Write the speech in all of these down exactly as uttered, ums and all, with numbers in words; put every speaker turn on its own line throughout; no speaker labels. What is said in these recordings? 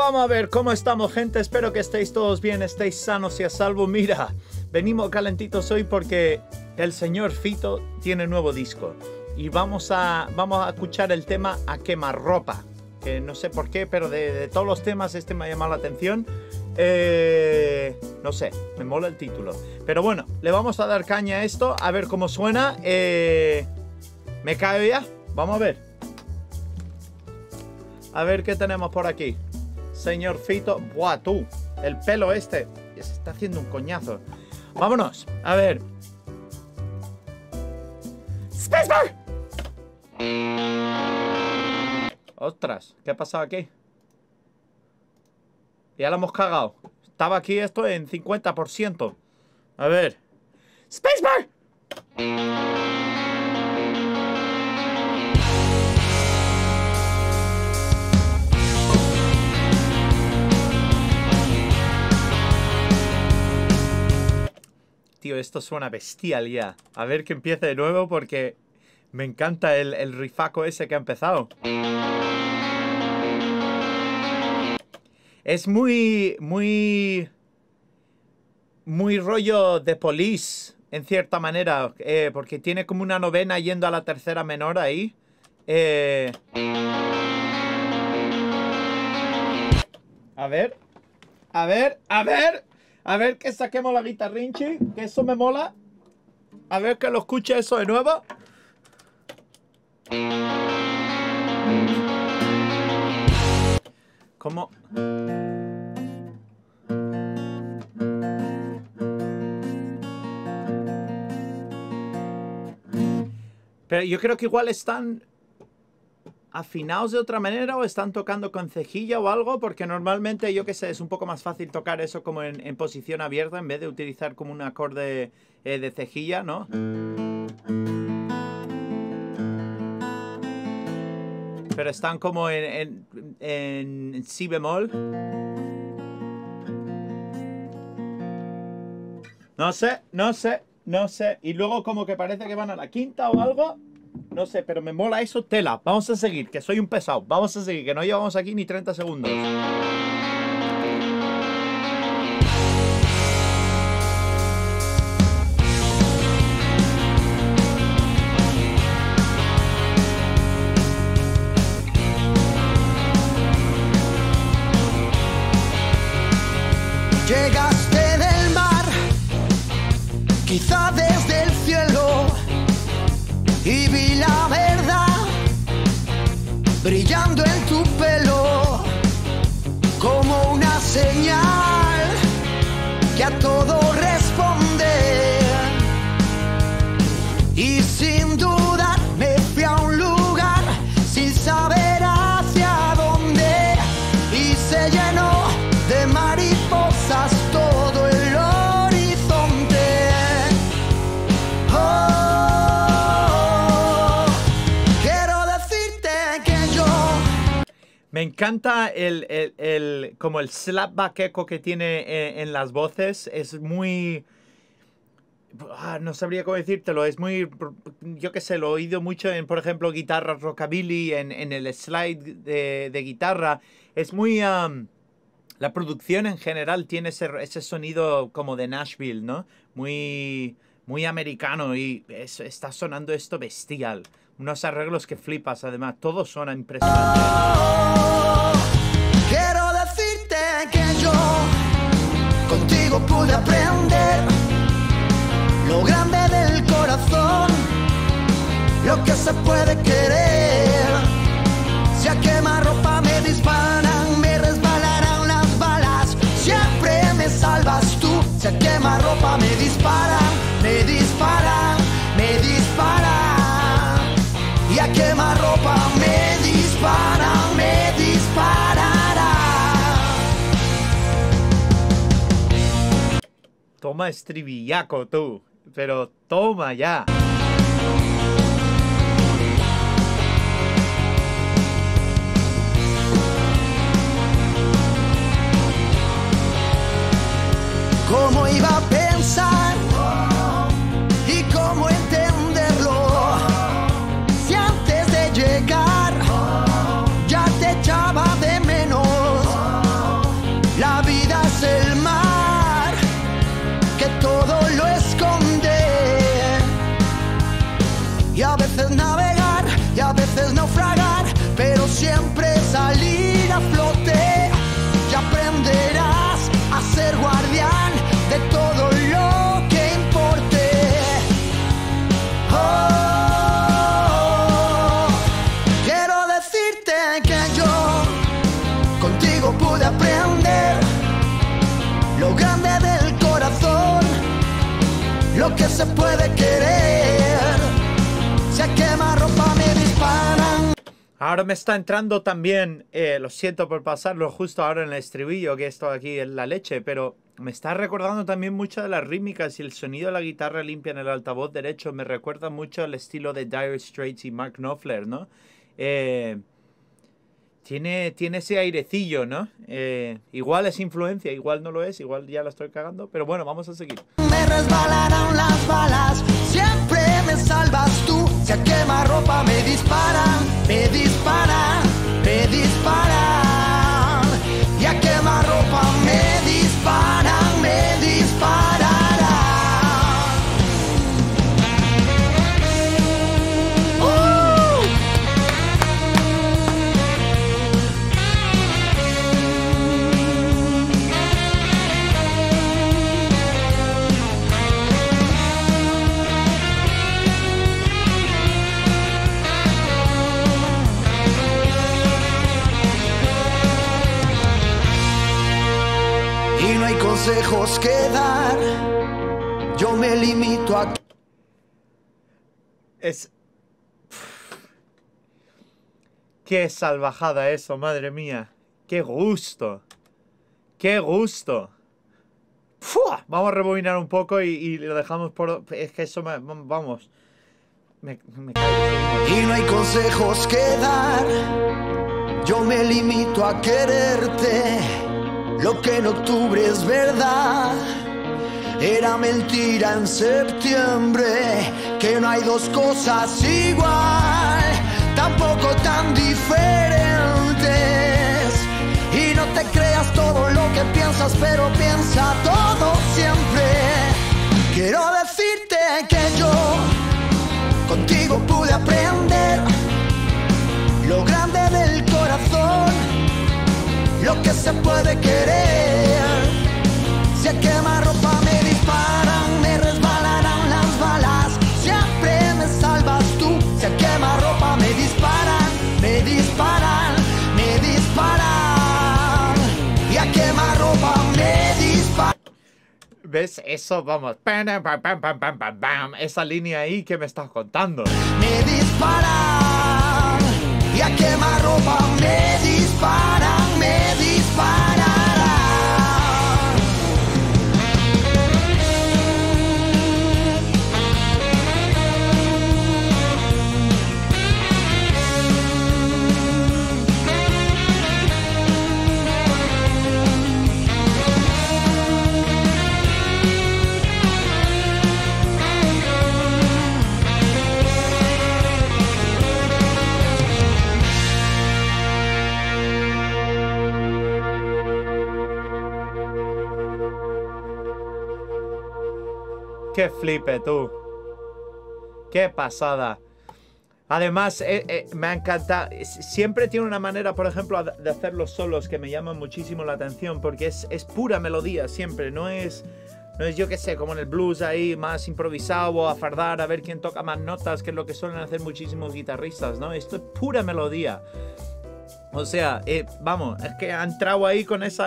vamos a ver cómo estamos, gente. Espero que estéis todos bien, estéis sanos y a salvo. Mira, venimos calentitos hoy porque el señor Fito tiene nuevo disco. Y vamos a, vamos a escuchar el tema A Quemarropa. Que no sé por qué, pero de, de todos los temas este me ha llamado la atención. Eh, no sé, me mola el título. Pero bueno, le vamos a dar caña a esto, a ver cómo suena. Eh, ¿Me cae ya? Vamos a ver. A ver qué tenemos por aquí. Señor Fito. Buah, tú. El pelo este. Se está haciendo un coñazo. Vámonos. A ver. Spacebar. Ostras. ¿Qué ha pasado aquí? Ya lo hemos cagado. Estaba aquí esto en cincuenta por ciento. A ver. Spacebar. Tío, esto suena bestial ya. A ver que empiece de nuevo porque me encanta el, el rifaco ese que ha empezado. Es muy, muy, muy rollo de Police, en cierta manera. Eh, porque tiene como una novena yendo a la tercera menor ahí. Eh... A ver. A ver, a ver. A ver que saquemos la guitarrinchi, que eso me mola. A ver que lo escuche eso de nuevo. ¿Cómo? Pero yo creo que igual están afinados de otra manera o están tocando con cejilla o algo, porque normalmente, yo qué sé, es un poco más fácil tocar eso como en, en posición abierta en vez de utilizar como un acorde eh, de cejilla, ¿no? Pero están como en, en, en si bemol. No sé, no sé, no sé. Y luego como que parece que van a la quinta o algo. No sé, pero me mola eso, tela. Vamos a seguir, que soy un pesado. Vamos a seguir, que no llevamos aquí ni treinta segundos.
Llegaste del mar, quizá desde el cielo, y vi la verdad brillando en tu pelo como una señal que a todo responde. Y sin dudar me fui a un lugar sin saber hacia dónde, y se llenó de mariposas todo el horizonte. Oh, quiero decirte que yo...
Me encanta el, el, el como el slapback eco que tiene en, en las voces. Es muy... Ah, no sabría cómo decírtelo. Es muy... Yo qué sé, lo he oído mucho en, por ejemplo, guitarras rockabilly, en, en el slide de, de guitarra. Es muy... Um, la producción en general tiene ese, ese sonido como de Nashville, ¿no? Muy, muy americano, y es, está sonando esto bestial. Unos arreglos que flipas, además. Todo suena impresionante.
Oh, quiero decirte que yo contigo pude aprender lo grande del corazón, lo que se puede querer. Si a quemarropa me disparan, me resbalarán las balas, siempre me salvas tú. Si a quemarropa me disparan, me disparan, me disparan. Y a quemarropa me disparan, me dispararán.
Toma estribillaco, tú. Pero toma ya.
¿Cómo iba a pensar y cómo entenderlo si antes de llegar ya te echaba de menos? y a veces navegar y a veces naufragar, pero siempre salir a flote y aprenderás a ser guardián de todo lo que importe. Oh, quiero decirte que yo contigo pude aprender lo grande del corazón, lo que se puede querer. Si a quemarropa me disparan.
Ahora me está entrando también, eh, lo siento por pasarlo justo ahora en el estribillo, que esto aquí es la leche, pero me está recordando también mucho de las rítmicas y el sonido de la guitarra limpia en el altavoz derecho. Me recuerda mucho al estilo de Dire Straits y Mark Knopfler, ¿no? Eh, tiene, tiene ese airecillo, ¿no? Eh, igual es influencia, igual no lo es, igual ya la estoy cagando, pero bueno, vamos a seguir.
Me resbalarán las balas, siempre me salvas tú. Si a quemarropa me disparan, me disparan, me disparan. Y a quemarropa me disparan, me dispararán. ¡Uh! Y no hay consejos que dar, yo me limito a...
Es... Qué salvajada eso, madre mía. Qué gusto. Qué gusto. ¡Fua! Vamos a rebobinar un poco y, y lo dejamos por... Es que eso me... Vamos. Me, me cae.
Y no hay consejos que dar, yo me limito a quererte. Lo que en octubre es verdad, era mentira en septiembre. Que no hay dos cosas igual, tampoco tan diferentes. Y no te creas todo lo que piensas, pero piensa todo siempre. Quiero decirte que yo contigo pude aprender lo grande del corazón, lo que se puede querer. Si a quemarropa me disparan, me resbalarán las balas, siempre me salvas tú. Si a quemarropa me disparan, me disparan, me disparan. Y a quemarropa me disparan.
¿Ves? Eso, vamos. Pam, pam, pam, pam, pam, pam, pam. Esa línea ahí que me estás contando.
Me disparan. Y a quemarropa me disparan, me dispararán.
Qué flipe, tú. Qué pasada. Además, eh, eh, me encanta. Siempre tiene una manera, por ejemplo, de hacer los solos que me llaman muchísimo la atención, porque es, es pura melodía siempre. No es, no es, yo qué sé, como en el blues ahí, más improvisado o a fardar, a ver quién toca más notas, que es lo que suelen hacer muchísimos guitarristas, ¿no? Esto es pura melodía. O sea, eh, vamos, es que ha entrado ahí con esa...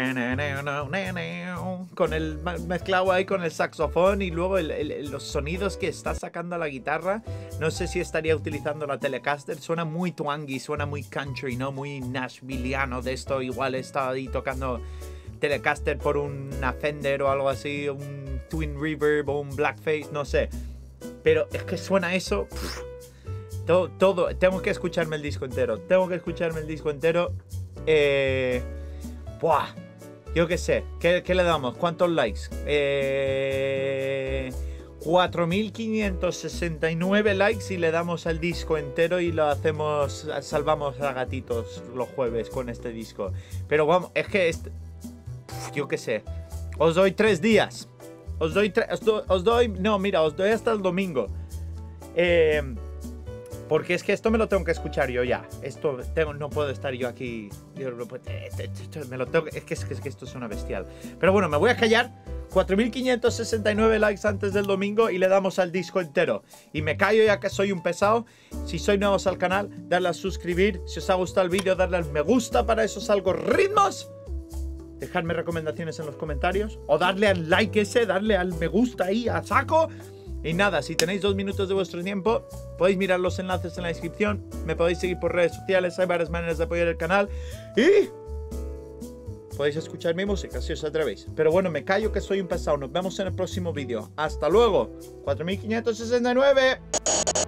Con el mezclado ahí con el saxofón y luego el, el, los sonidos que está sacando la guitarra. No sé si estaría utilizando la Telecaster. Suena muy twangy, suena muy country, ¿no? Muy nashvilliano de esto. Igual está ahí tocando Telecaster por una Fender o algo así. Un Twin Reverb o un Blackface, no sé. Pero es que suena eso... Pff. Todo, todo, tengo que escucharme el disco entero. Tengo que escucharme el disco entero. Eh, buah, yo qué sé. ¿Qué, qué le damos? ¿Cuántos likes? Eh, cuatro mil quinientos sesenta y nueve likes y le damos al disco entero y lo hacemos, salvamos a gatitos los jueves con este disco. Pero vamos, es que este, yo qué sé. Os doy tres días. Os doy, tres, os, do, os doy, no, mira, os doy hasta el domingo. Eh... Porque es que esto me lo tengo que escuchar yo ya. Esto tengo, no puedo estar yo aquí. Yo, me lo tengo, es, que, es, que, es que esto es una bestial. Pero bueno, me voy a callar. cuatro mil quinientos sesenta y nueve likes antes del domingo y le damos al disco entero. Y me callo ya que soy un pesado. Si sois nuevos al canal, darle a suscribir. Si os ha gustado el vídeo, darle al me gusta para esos algoritmos. Dejadme recomendaciones en los comentarios. O darle al like ese, darle al me gusta ahí a saco. Y nada, si tenéis dos minutos de vuestro tiempo, podéis mirar los enlaces en la descripción. Me podéis seguir por redes sociales. Hay varias maneras de apoyar el canal. Y podéis escuchar mi música si os atrevéis. Pero bueno, me callo que soy un pesado. Nos vemos en el próximo vídeo. ¡Hasta luego! cuatro mil quinientos sesenta y nueve